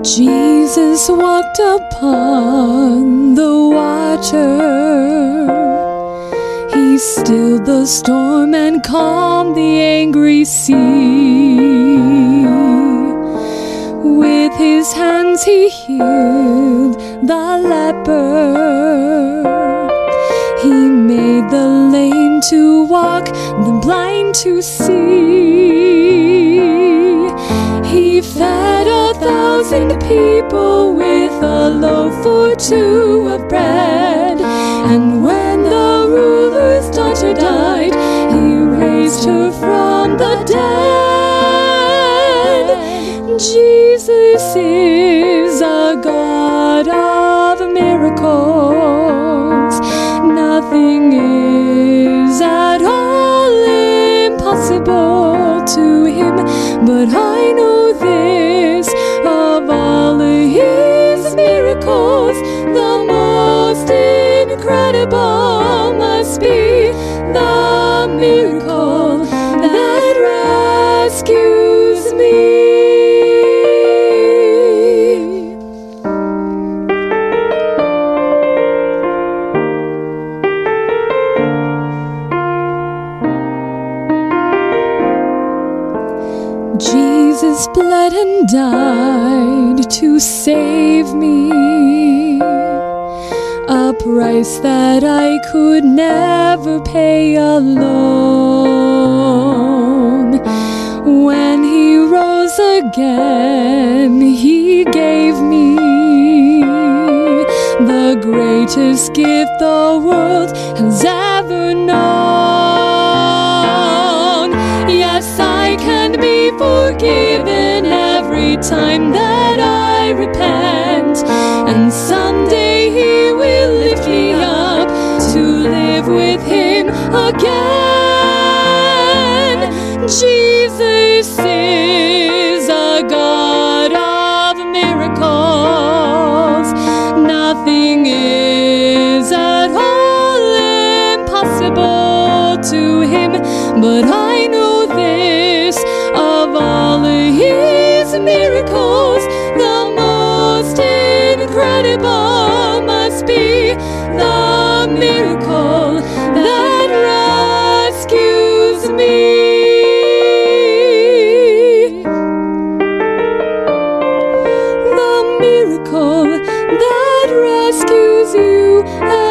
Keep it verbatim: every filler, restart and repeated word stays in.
Jesus walked upon the water. He stilled the storm and calmed the angry sea. With his hands he healed the leper. He made the lame to walk, the blind to see. He fed a thousand people with a loaf or two of bread. And when the ruler's daughter died, he raised her from the dead. Jesus is a God of miracles. Nothing is at all impossible to him. But I know this, of all his miracles, the most incredible must be the miracle that rescues me. Jesus bled and died to save me, a price that I could never pay alone. When he rose again, he gave me the greatest gift the world has ever known. Yes, I can be forgiven every time that I repent, and someday he will lift me up to live with him again. Jesus is a God of miracles. Nothing is at all impossible to him. But I know this, of all his miracles, the most incredible must be the miracle that rescues me. The miracle that rescues you.